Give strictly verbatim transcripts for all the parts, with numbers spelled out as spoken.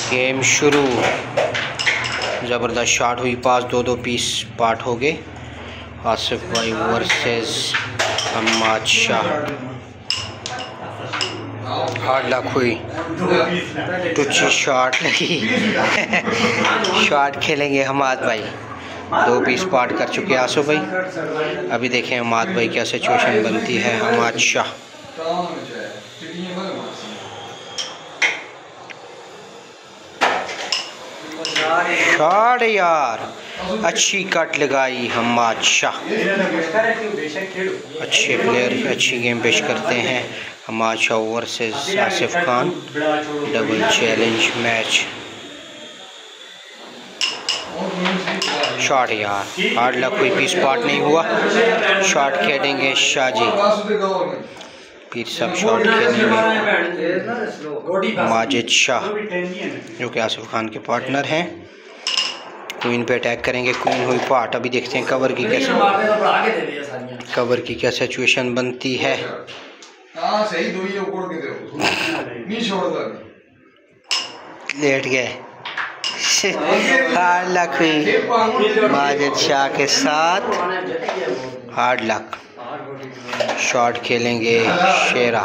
Game शुरू। ज़बरदस्त shot हुई पास, दो दो पीस पार्ट हो गए। आसिफ भाई versus Hammad Shah. Hard luck हुई, टुची शॉट लगी। शॉट खेलेंगे हम्माद भाई। दो पीस पार्ट कर चुके आसो भाई। अभी देखें हम्माद भाई क्या सिचुएशन बनती है। हम्माद शाह शॉट यार, अच्छी कट लगाई हम्माद शाह। अच्छे प्लेयर अच्छी गेम पेश करते हैं। Hammad Shah versus Asif Khan, double challenge match. Shot यार, हार्ड लक हुई, पीस पार्ट नहीं हुआ। शॉट खेलेंगे शाहजी, फिर सब शॉट खेलेंगे माजिद शाह जो कि आसिफ खान के पार्टनर हैं। क्वीन पे अटैक करेंगे, क्वीन हुई पार्ट। अभी देखते हैं कवर की कैसे कवर की क्या सिचुएशन बनती है। लेट गए। हार्ड लक हुई माजिद शाह के साथ। Hard luck. शॉट खेलेंगे शेरा।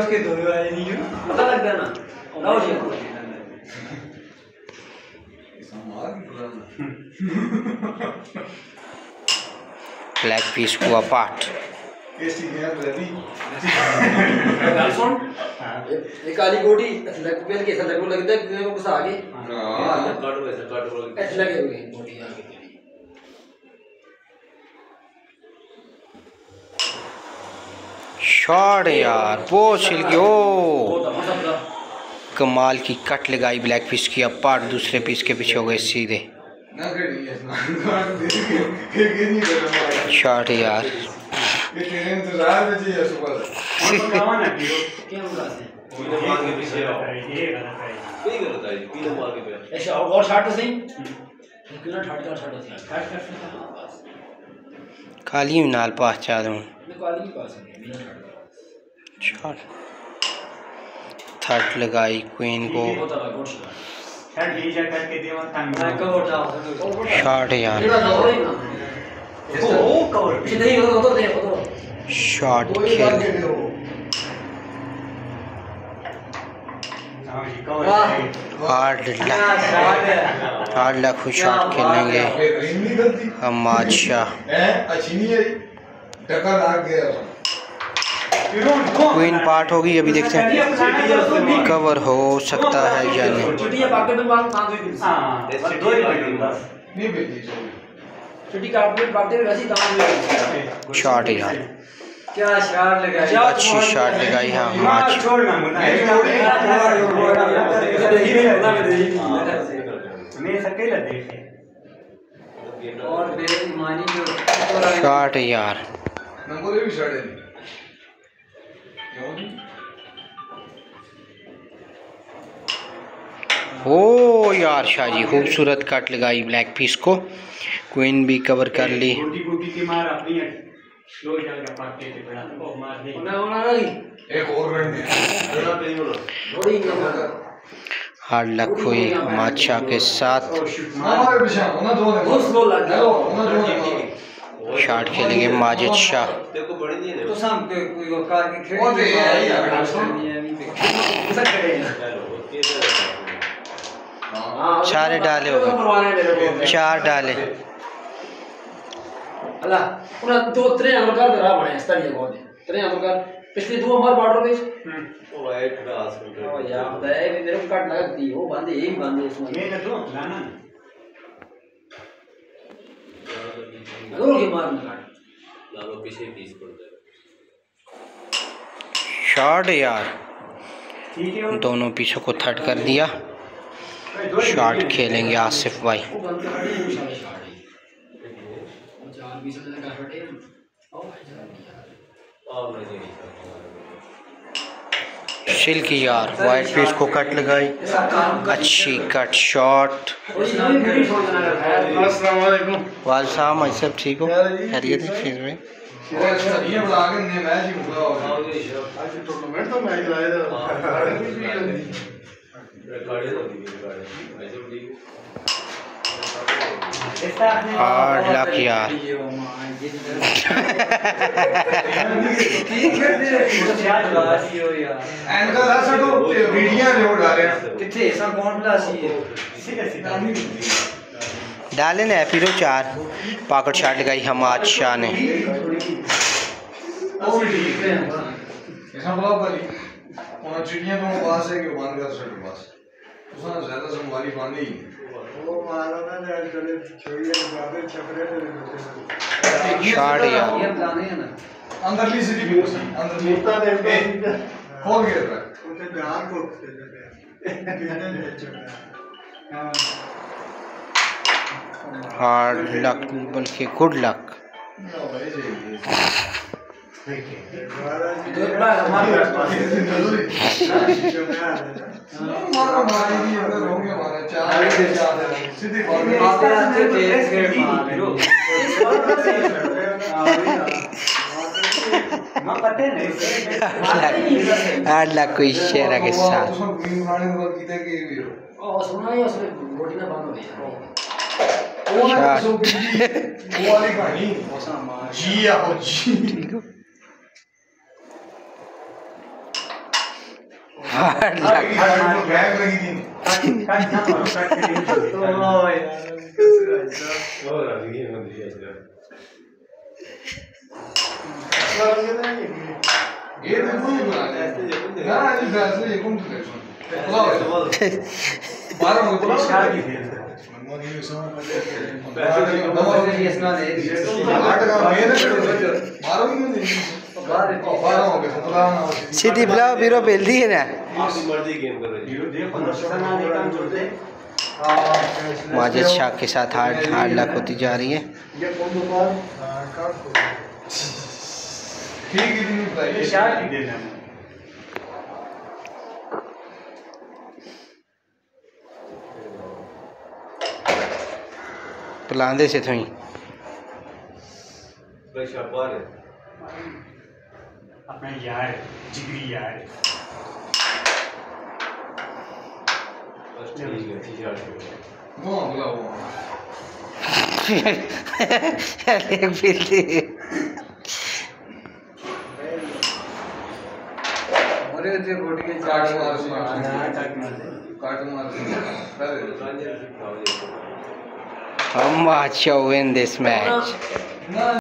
ब्लैक पीस हुआ पार्ट। काली गोटी पेल के साथ लगता है कि कुछ आगे हां काट वैसे काट ऐसे लगे हुए गोटी आगे। शॉट यार, बहुत छिल गई। ओ कमाल की कट लगाई ब्लैक पीस की। अब पार्ट दूसरे पीस के पीछे हो गए सीधे। शॉट यार, काली नाल पास चाह दूं। शॉट थर्ड लगाई क्वीन को। शॉट यार, शॉट खेल हार्ड लक। हार्ड लक हुई, शॉट खेलेंगे हम्माद शाह। क्वीन पार्ट होगी। अभी देखते हैं कवर हो सकता है या नहीं। शॉट यार, क्या शॉट लगाई, अच्छी शॉट लगाई है हम्माद। शॉट यार, ओ यार शाहजी खूबसूरत कट लगाई ब्लैक पीस को। क्वीन भी कवर कर ली। हार्ड लक हुई हम्माद शाह के साथ। शॉट खेलेंगे माजिद शाह। चार डाले हो गए, चार डाले। अल्लाह उन्हें दो त्रे अंगकार दरा बने इस तरह को दे त्रे अंगकार पिछली दो हमार बॉर्डर पे ओ वाइट क्लास ओ यार खुदा है मेरे को कट लगती हो बंदे एक बंदे इसमें ये ना तो लाना अगर के मार ना काट लालो पीछे पीस कर दे। शॉट यार, दोनों पीछों को थर्ड कर दिया। शॉट खेलेंगे आसिफ भाई। शिल्की यार, वाइट पीस को कट लगाई, अच्छी कट शॉट। वालेकुम, सब ठीक हो? खैरियत है फिर में? हार्ड लक यार। डाले ने फिर चार पॉकेट शॉट लगाई हमाद शाह ने। चिड़ियां तो पास है कि बंद कर सके बस उसने ज्यादा संभाली पानी वो मारो ना यार चले छोड़िए बाबे चक्रे थे शॉट यार ये प्लान है ना अंदर ली सीधी भी अंदर मुर्ता दे खोल के रहा उसे ध्यान को दे दे बिना ले चला हार्ड लक बल्कि गुड लक। हार्ड लक कोई शेयर के साथ हार्ड लक बैग लगी थी ये देखो ये बना ना ये फैसले ये कौन थे बारह में तो शादी की थी मनमोहन ये समय पैसे नंबर ये इसना दे आठ का मेरे बारह में नहीं बारह हो गए सत्रह सीधी ब्लाउ बीरो बेल दी है ना आपकी मर्जी गेम कर रही है ये पंद्रह ना दे काम छोड़ दे माजिद शाह के साथ हार्ड हार्ड लक होती जा रही है। ये कौन दुकान ठीक है नहीं बताइए शायद ही देना है पलांदे से थोई भाई शाबाश है अपना यार जिगरी यार बस ठीक है ठीक है वो बोला वो एक बिल्ली अरे जे बोट के काट मार काट मार हम watch you win this match।